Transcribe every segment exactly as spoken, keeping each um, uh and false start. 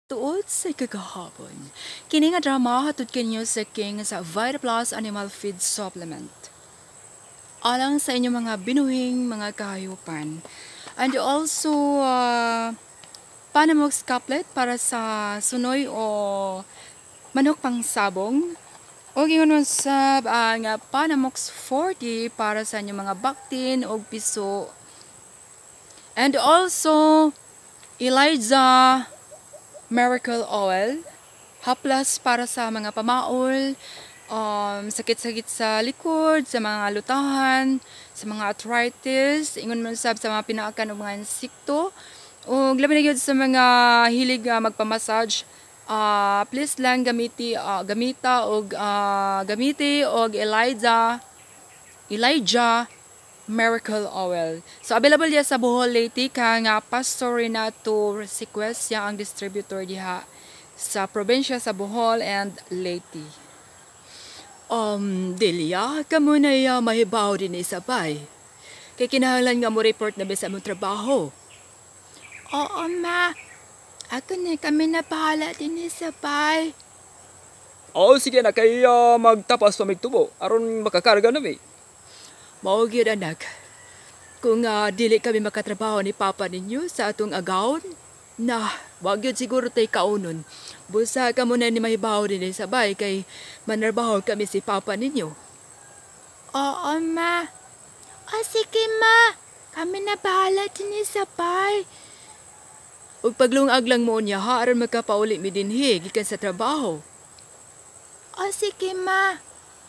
Tuod sa kagahapon, kini nga drama hatod kanyo sa King sa Vitaplus Animal Feed Supplement. Alang sa inyong mga binuhing mga kahayupan. And also, uh, Panamox couplet para sa sunoy o manok pang sabong. O gingon sa uh, nga Panamox forty para sa inyong mga baktin o piso. And also, Eliza Miracle Oil, haplas para sa mga pamaol, um, sakit-sakit sa likod, sa mga lutahan, sa mga arthritis, ingon mo sab sa mga pinaakan o mga insekto, o labi na gyud sa mga hilig uh, magpamassage, uh, please lang gamiti, uh, gamita o uh, gamiti og Eliza, Elijah Miracle Oil. So, available diya sa Bohol Leyte ka nga Pastor Renato Request siya ang distributor diha sa probinsya sa Bohol and Leyte. Um, Delia, kamo na ya mahibaw din isabay. Kay kinahanglan nga mo report na bisa mong trabaho. Oo, ma. Ako na kami na bahala din isabay. Oo, sige na kay uh, magtapas pa tubo aron makakarga na mi. Mao gyud anak. Kung uh, dili kami makatrabaho ni papa ninyo sa atong agawon, na wag gyud siguro tay kaunon. Busa ka mo na ni mahibaw din sabay kay manarbaho kami si papa ninyo. Oo, ma. O sige, ma. Kami na bahala din sabay. Ug paglungag lang mo niya ha aron magkapauli mi dinhi gikan sa trabaho. O sige, ma.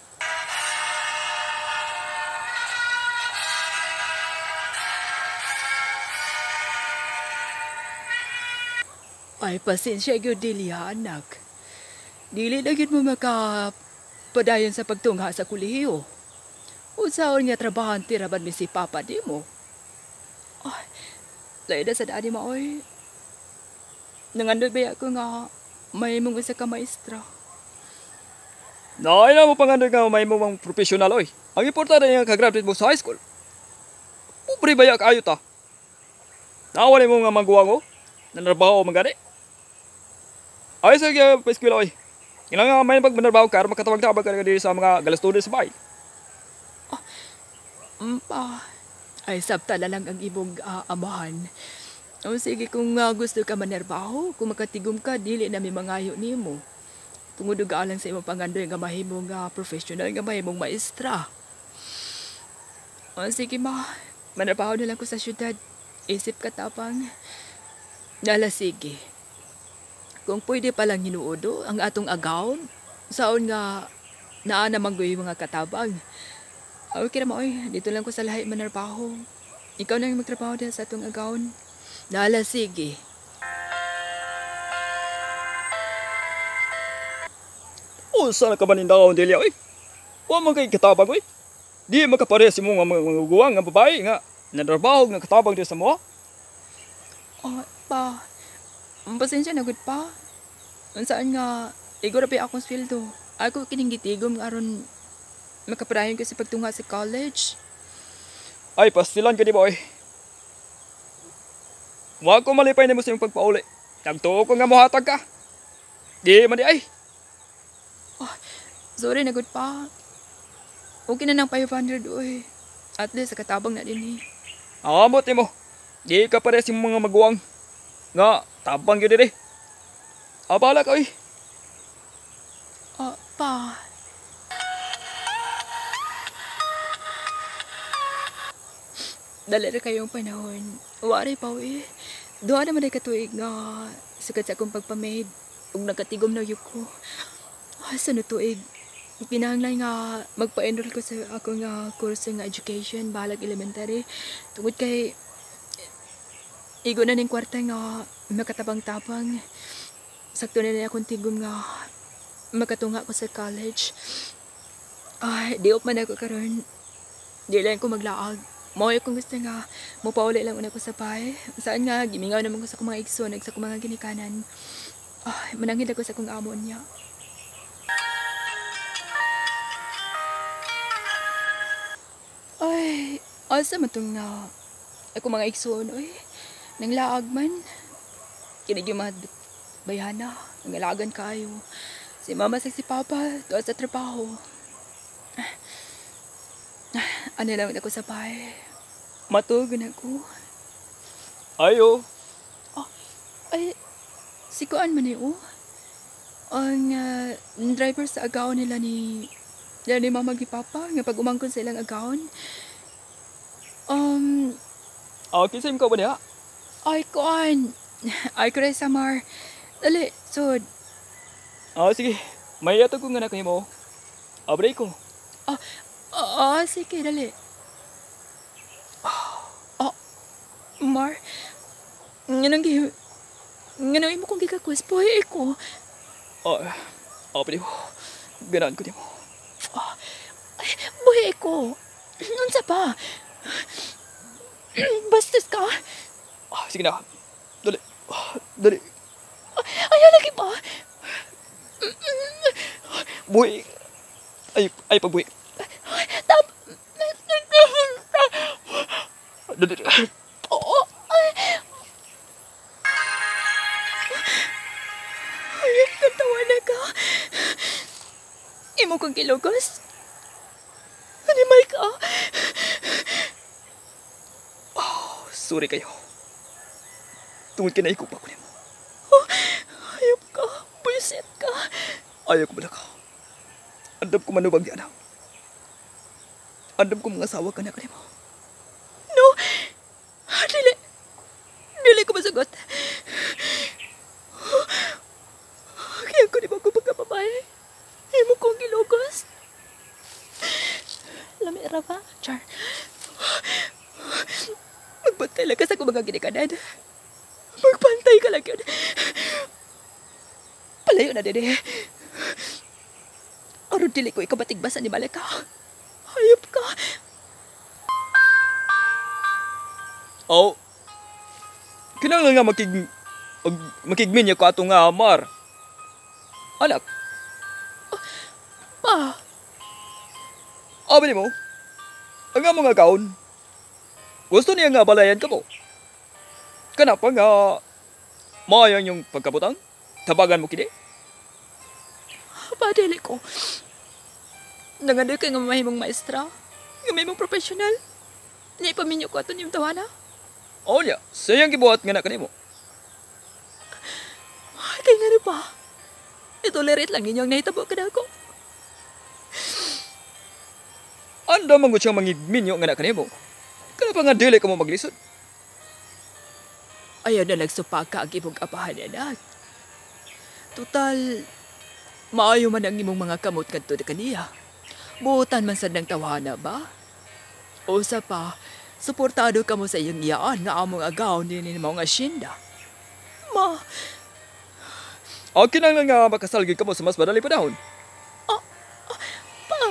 Ay, pasensya gyud Delia, anak. Dili na gyud mo makapadayon sa pagtungha sa kolehiyo. Unsaon nga trabahan tiraban mi si papa di mo? Ay, lain na sa daan mo, oy. Nangandod ba ako nga may mong usa ka maestra? Naay na mo pangandoy nga may mo mang professional oy. Ang importante nga ka-graduate mo sa high school. Pobre baya kaayo ta. Nawala mo nga magwang o. Nanarbaho o magani. Ay sa kaya pa eskwela oy. Kailangan may pag manarbaho ka makatawag-tawag ka diri sa mga galas students sa bahay. Ah, um, ah, ay sabta na lang ang ibong uh, amahan. O sige kung uh, gusto ka manarbaho, kung makatigom ka, dili na may mangayo nimo. Tungod og alang sa imong pangandoy nga mahimong uh, professional nga mahimong maestra. O sige ma, manarbaho na lang ko sa syudad. Isip ka tapang. Nala sige. Kung pwede palang hinuodo ang atong agawon, saon nga naa namang yung mga katabang. Okay na mo, oy. Dito lang ko sa lahi manarbaho. Ikaw na yung magtrabaho dyan sa atong agawon. Nala sige. Unsa na ka man indawon Delia oy? Wa man kay katabang oy. Di makapares si mo nga mga guwang nga babae nga nanarbaho nga katabang di sa mo. Oh, pa. Pasensya na gud pa. Unsaan nga igor pa akong sweldo. Ako kining gitigom aron makapadayon ko sa pagtungha sa college. Ay pastilan ka di ba oy. Wa ko malipay nimo sa imong pagpauli. Tagtuo ko nga mohatag ka. Di man di ay. Oh, sorry na gud pa. Okay na ng five hundred oy. At least sa katabang na din eh. Amot nimo. Di ka pares yung mga maguwang. Nga, tabang yun din eh. Abala ka eh. Oh, pa. Dali na kayong panahon. Wari pa eh. Doon naman ay katuig nga sakat sa akong pagpamaid. Ug nakatigom na yun ko. Ah, sa natuig. Kinahanglan nga magpa-enroll ko sa ako nga kurso nga education, balag elementary. Tungod kay igo na ning kwarta nga makatabang-tabang. Sakto na na akong tigom nga makatunga ko sa college. Ay, di up man ako karon. Di lang ko maglaag. Mao kung gusto nga mopauli lang una ko sa bahay. Saan nga gimingaw naman ko sa akong mga igsoon, sa akong mga ginikanan. Ay, manangid ako sa akong amo niya. Ay, asa man itong nga ako mga igsoon, oy. Nang laag man. Kinig yung mga bayana, nangalagan kayo. Si mama sa si papa, doon sa trabaho. Ano lang ako sa bahay. Matugan ako. Ayo. Ay, si Kuan man eh, oh. Ang ah, driver sa agaon nila ni nila ni mama gi papa nga pag umangkon sa ilang agaon. Um, Ah, kisim ka ba niya? ay Kuan. Ay kore Samar. Dali, sud. Ah, sige. May ato ko nga na kayo mo. Abre ko. Ah, ah, sige, dali. Ah, Mar, nga nang gi nga nang imo kong gikakus, buhay ko. Ah, abre mo. Ganaan ko di mo. Ay, buhay ko. Unsa pa? Bastos ka? Ah, sige na. Dali. Ah, dali. Ayaw lagi pa. Buhi. Ay, ay pagbuhi. Tap. Dali. Oo. Ay. Ayun, katawa na ka. Imo kong kilogos. Animal ka. Sorry kayo. Tungod ka na ikupa ko niyo. Oh, ayop ka. Buisit ka. Ayaw ko bala ka. Andam ko manubag di anak. Andam ko mga asawa ka na ka mo. No. Dili. Dili ko masagot. Kaya ko di ba ko pagkababae? Imo kong gilogos. Lamira ba? Char. Magbantay lang ka sa kung mga ginikanan. Magbantay ka lang yun. Palayo na din eh. Aron dili ko ikaw batigbasan ni Malika. Hayop ka. Oh. Kinanglan nga makig... mag- makigmin niya ko atong nga amar. Anak, Pa, abi mo. Ang nga mga kaon. Gusto niya nga balayan ka mo. Kanapa nga... Mayang yung pagkabutang? Tabagan mo kini? pa dili ko. Nangandoy ka nga mahimong maestra. Nga mahimong professional. Niya ipaminyo ko ato niyong tawana. O niya, sayang gibuhat nga na kanimo. Ay, kaya nga rin pa. Itolerate lang ninyong nahitabo ka na ako. Anda man gud siyang mangigminyo nga na kanimo. Kanapa nga dili ka mo maglisod? Ayaw na nagsupa ka ang imong apahan, anak. Total, maayo man ang imong mga kamot kadto kaniya. Buutan man sad ng tawana ba? O sa pa, suportado ka mo sa iyong iyaan nga among agaw din ni mga asyenda. Ma, Akin lang nga makasalgi ka mo sa mas madali panahon. pa,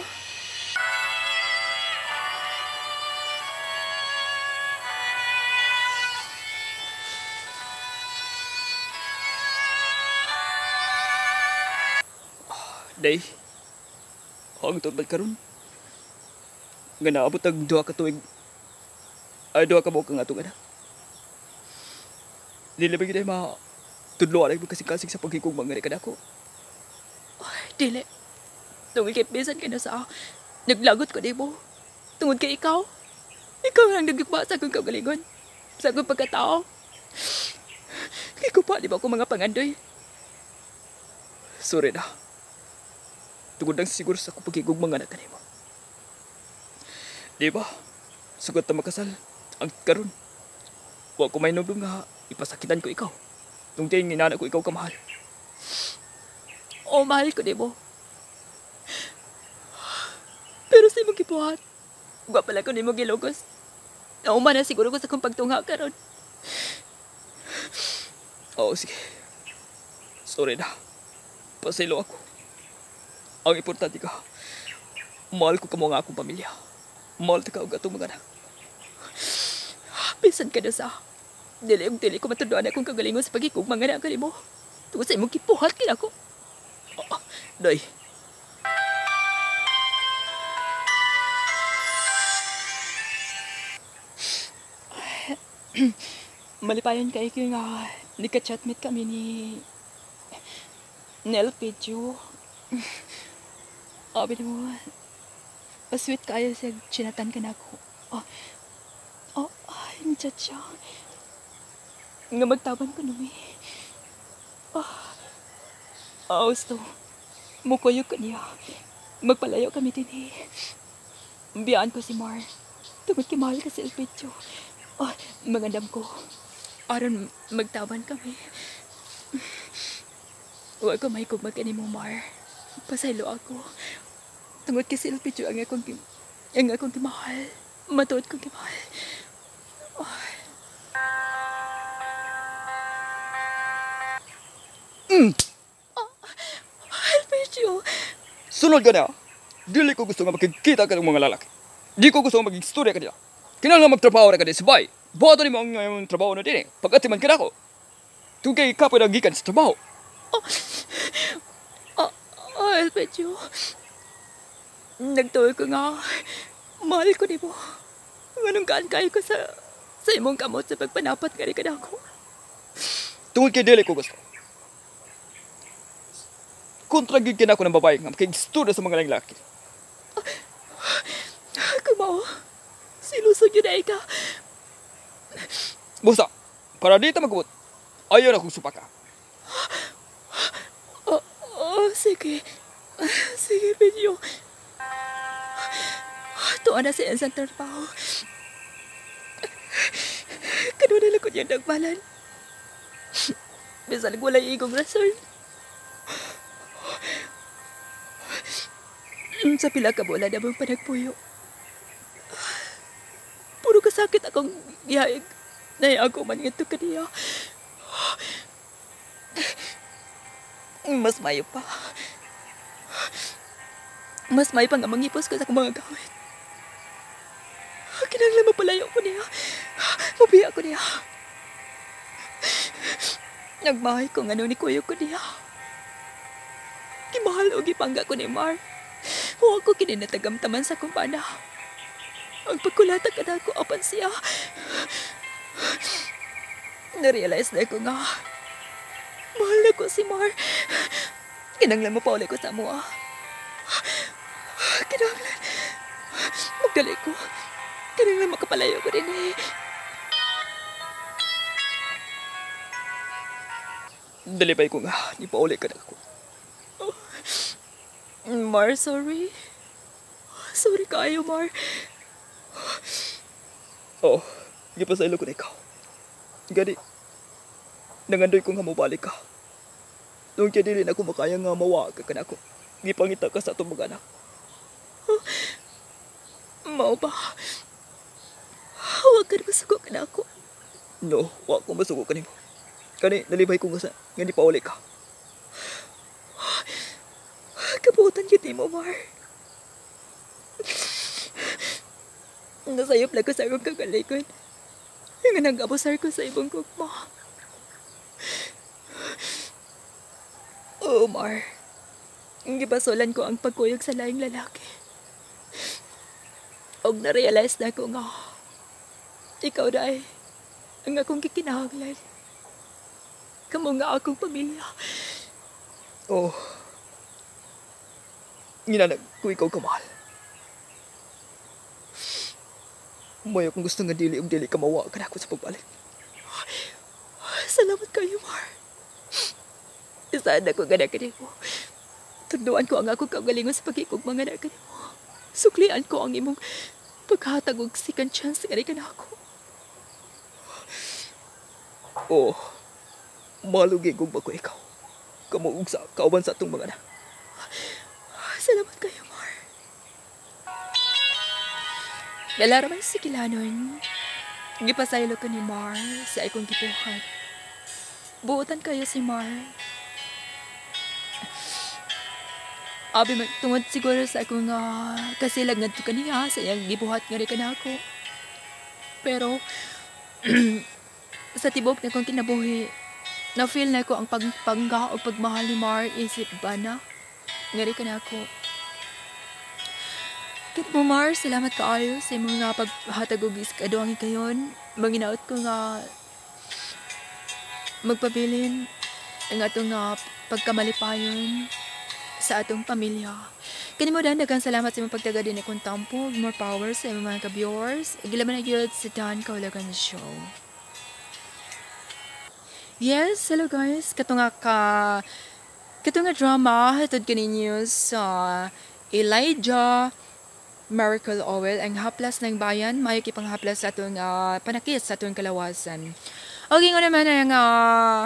Day, ang tubad karon. Nga naabot ang duha ka tuig. Ay, duha ka buok nga itong anak. Dili ba gina ma... Tudloan ay kasing-kasing sa pagkikugmang nga ni kadako. ay, dili. Tungod kay bisan ka na sa naglagot ko di mo. Tungod kay ikaw. Ikaw lang nagigba sa akong kagalingon. Sa akong pagkatao. Kay ko pa di ba ako mga pangandoy. Sorry na. Tungod lang siguro sa akong pagkikugmang nga na kanimo. Di ba? Sugat na makasal. Ang karon. Wa ko may nubong nga ipasakitan ko ikaw. Nung tingin inana ko ikaw kamahal. O mahal ko di mo. Pero sa imong gibuhat, wa pala ko ni mo gilugos. Nauma na siguro ko sa kong pagtungha karon. Oo, sige. Sorry na. Pasilo ako. Ang importante ka, mahal ko ka mo nga akong pamilya. Mahal ka og atong mga anak. Bisan ka na sa dili og dili ko matuduan akong kagalingon sa pagikugmang nga na mo. Tungod sa imong gibuhat kina ko. Ah, Day, Malipayon kay ko nga ni ka-chatmate kami ni Nel Pichu. Abi mo, sweet kayo siya chinatan ka na ako. Oh, oh, ay, ni siya. Nga magtaban ko nung eh. Ah, oh, gusto. Mukoyo ka niya. Magpalayo kami din eh. Biyaan ko si Mar. Tungod kimahal ka si El Pichu. Oh, magandam ko. Aron magtaban kami. Huwag ko may kumagani mo, Mar. Pasaylo ako. Tungod kasi El Pichu ang akong kim... ang akong kimahal. Matuod kong kimahal. Oh. Mm. Oh, El Pichu. Sunod ka na. Dili ko gusto nga makikita ka ng mga lalaki. Di ko gusto nga maging istorya ka niya. Kinala magtrabaho na ka din sa bahay. Buhato ni mo ang ang trabaho na din eh. Pagkatiman ka na ako. Tugay ka pa nagikan sa trabaho. Oh, oh, oh El Pichu. Nagtuloy ko nga. Mahal ko ni mo. Anong kaan kayo ko sa sa imong kamot sa pagpanapat ka rin ka na ako. Tungod kay dili ko gusto. Kontragigin ako ng babae nga makikistorya sa mga lalaki. Kumao. Silusog yun ay ka. Busa, para di ta magubot, ayaw na kong supaka. Oh, oh, sige. Sige, Pedyo. Tuwa na siya sa trabaho. Kanuna lang ko niya nagbalan. Bisan wala igong rason. Sa pila ka bola na mong panagpuyo. Puro kasakit akong ihaig. Naya ako man nga ito kaniya. Mas mayo pa. Mas mayo pa nga mangipos ko sa akong mga gamit. Kinanglan mapalayo ko niya. Mabiya ko niya. Nagmahay ko nga nung ni kuyo ko niya. Kimahal o gipangga ko ni Mar. Huwag ko kininatagamtaman sa kumpana. Ang pagkulata ka na ako apan siya. Narealize na ko nga. Mahal na ko si Mar. Kinanglan mo pa ulit ko sa mua. Kinanglan. Magdali ko. Kinanglan makapalayo ko din eh. Dalipay ko nga, di pa ulit ka na ako. Mar, sorry. Sorry kayo, Mar. Oo, di pa sa ilo ko na ikaw. Gani, nangandoy ko nga mabalik ka. Nung kaya dili na ako makaya nga mawa ka ka na ako. Gipangita ka sa itong mga anak. Mau ba? Huwag ka na masuko ka na ako. No, wag ko masuko ka nimo. Kani, nalibay ko nga sa, nga di pa ulit ka. Kabutan yun mo, Mar. Nasayop lang ko sa akong kagalikon. Yung nag-abusar ko sa ibang kukma. Oo, Mar. Gibasolan ko ang pagkuyog sa laing lalaki. Og na-realize na ko nga, ikaw dahil ang akong kikinahanglan. Kamu nga akong pamilya. Oh, ginanag ko ikaw kamahal. Mayo kung gusto nga dili og dili ka mawa ka na ako sa pagbalik. Salamat kayo, Mar. Isaan ako nga na kanimo. Tunduan ko ang ako kagalingon sa pagkikog mga na kanimo. Suklian ko ang imong paghatag og second chance nga ka na ako. Oh, malugi kong ba ko ikaw. Kamuog sa kauban sa atong mga na. Salamat kayo, Mar. Dalaraman si Kilanon. Gipasaylo ka ni Mar sa ikong gipuhat. Buotan kayo si Mar. Abi tungod siguro sa akong uh, kasilag nga kaniya sa iyang gibuhat nga rin ka na ako. Pero, sa tibok na kong kinabuhi, na-feel na ko ang pagpangga o pagmahal ni Mar isip ba na? Nga rin ka na ako. Kit mo, Mar, salamat kaayo sa mga paghatag og iskaduang kayon. Manginaot ko nga magpabilin ang atong nga pagkamalipayon sa atong pamilya. Kani mo dan daghang salamat sa imong pagtaga din akong tampo. More power sa imong mga ka-viewers. Igilaman na gyud sa Dan Kaulagan Show. Yes, hello guys. Kato nga ka kato nga drama hatod kaninyo sa Elijah Miracle Oil ang haplas ng bayan, mayo kipanghaplas sa atong uh, panakit sa atong kalawasan. Okay nga naman ang uh,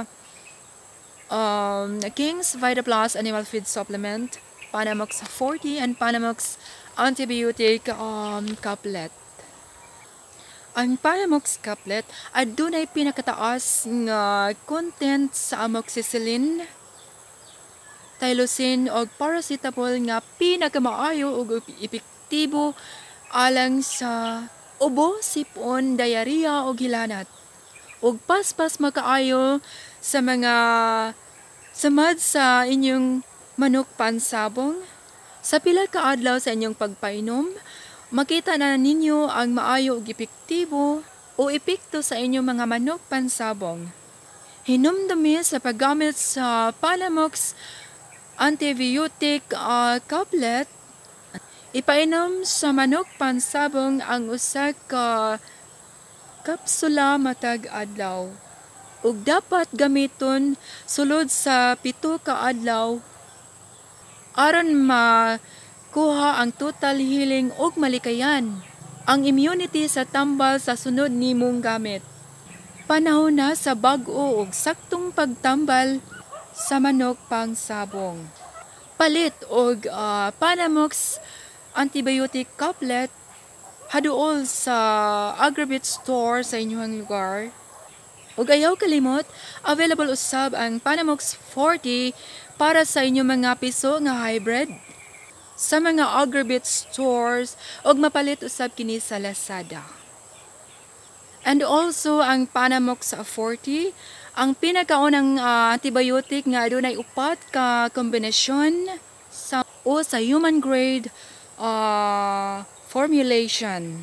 um, King's Vita Plus Animal Feed Supplement, Panamox forty and Panamox Antibiotic um, Couplet. Ang Panamox Couplet adunay pinakataas nga content sa amoxicillin, tylosin o paracetamol nga pinakamaayo ug epektibo alang sa ubo, sipon, diarrhea o gilanat. Ug paspas makaayo sa mga samad sa inyong manok pansabong. Sa pila ka adlaw sa inyong pagpainom, makita na ninyo ang maayo ug epektibo o epekto sa inyong mga manok pansabong. Hinumdumi sa paggamit sa Panamox Antibiotic uh, Couplet, ipainom sa manok pansabong ang usa ka kapsula matag adlaw. Ug dapat gamiton sulod sa pito ka adlaw aron makuha ang total healing ug malikayan ang immunity sa tambal sa sunod nimong gamit. Panahon na sa bag-o ug saktong pagtambal sa manok pangsabong. Palit og uh, Panamox Antibiotic Couplet haduol sa Agribit store sa inyong lugar. Ug ayaw kalimot, available usab ang Panamox forty para sa inyong mga piso nga hybrid sa mga Agribit stores ug mapalit usab kini sa Lazada. And also ang Panamox forty, ang pinakaunang uh, antibiotic nga adunay upat ka kombinasyon sa o sa human grade Uh, formulation.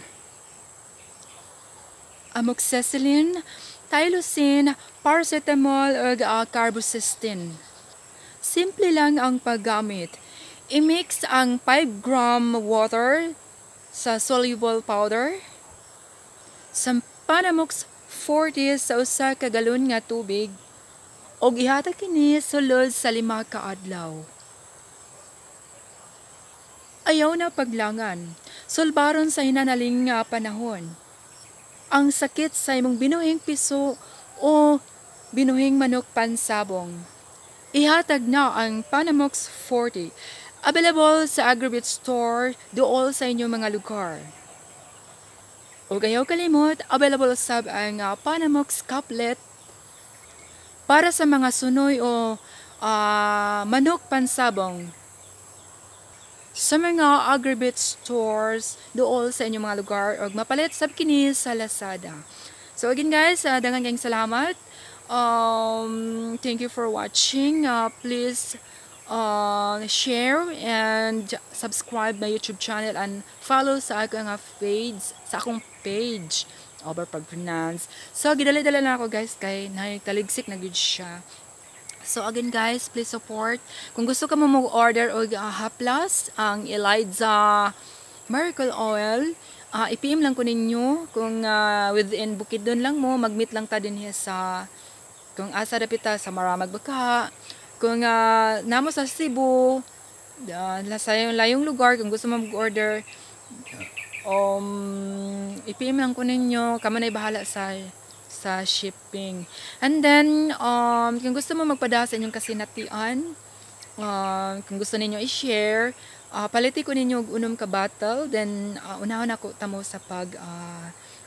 Amoxicillin, tylosin, paracetamol ug uh, carbocysteine. Simple lang ang paggamit. I-mix ang five gram water sa soluble powder. Sa Panamox forty sa usa ka galon nga tubig ug ihatag kini sulod sa lima ka adlaw. Ayaw na paglangan, sulbaron sa hinanaling nga panahon. Ang sakit sa imong binuhing piso o binuhing manok pansabong. Ihatag na ang Panamox forty. Available sa Agribit store dool sa inyong mga lugar. O ayaw kalimot, available sab ang uh, Panamox Couplet para sa mga sunoy o uh, manok pansabong. Sa mga Agribit stores dool sa inyong mga lugar o mapalit sab kini sa Lazada. So again guys, uh, daghang kayong salamat. Um, thank you for watching. Uh, please uh, share and subscribe my YouTube channel and follow sa akong page, sa akong page over pag-pronounce. So gidali-dala na ako guys kay nagtaligsik na gud siya. So again guys, please support. Kung gusto ka mo mag-order og uh, haplas, ang Elijah Miracle Oil, uh, i-P M lang ko ninyo. Kung uh, within Bukidnon lang mo, mag-meet lang ta din sa, kung asa dapita sa Maramag Baka. Kung uh, namo sa Cebu, uh, sa yung layong lugar, kung gusto mo mag-order, um, i-P M lang ko ninyo. Kamo na'y bahala sa sa shipping. And then, um, kung gusto mo magpada sa inyong kasinatian, um, kung gusto ninyo i-share, uh, paliti ko ninyo unom ka bottle, then uh, unahon ako tamo sa pag uh,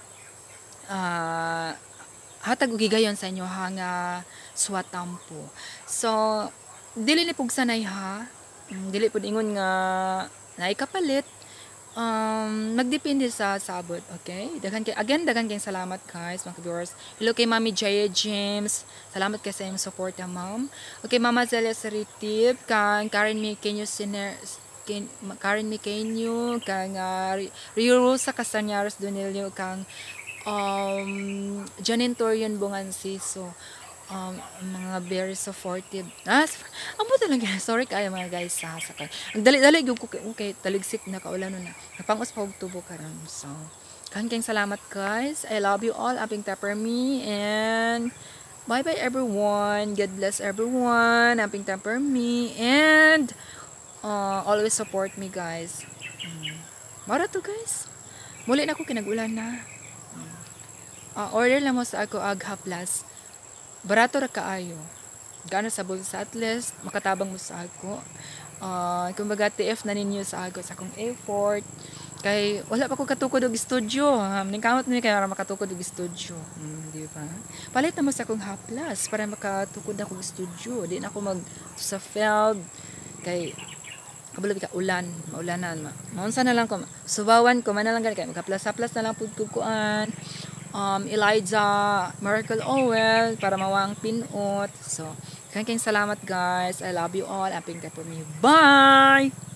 uh, hatag ugigayon sa inyo hanga swatampo. So, dili ni pug sanay ha, dili pud ingon nga naikapalit. Um, magdepende sa sabot, okay? Daghan kay again daghan kay salamat guys, mga viewers. Hello kay Mami Jaya James. Salamat kay sa imong support, ya, ma'am. Okay, Mama Zelia Saritib, kang Karen Mikenyo Siner, Karen Mikenyo, kang uh, Rio Rosa Castañares Donelio, kang um, Janine Torian Bungansiso. um, mga very supportive. Ah, sup- amo talaga. Sorry kayo mga guys sa sakay. Ang dali-dali gyud ko kay okay, taligsik na kaulan na. Napangos pa og tubo karon. So, kangkeng salamat guys. I love you all. Aping tapper me and bye bye everyone. God bless everyone. Aping tapper me and uh, always support me guys. Mm. Mara to guys. Muli na ko kinagulan na. Uh, order lang mo sa ako ag haplas. Barato ra kaayo. Gaano sa bulsa at least makatabang mo sa ako. Uh, kumbaga T F na ninyo sa ako sa akong effort. Kay wala pa ko katukod og studio. Um, Ningkamot ni kay para makatukod og studio. Hmm, di ba? Palit na mo sa akong haplas para makatukod ako og studio. Di na ako mag sa field kay kabalo ka ulan, maulanan ma. Maunsa na lang ko. Subawan ko man na lang gani kay magaplas-haplas na lang pud ko kuan. Um, Eliza Miracle Oil para mawang pinot. So, kayong salamat guys. I love you all. Aping ka po me. Bye!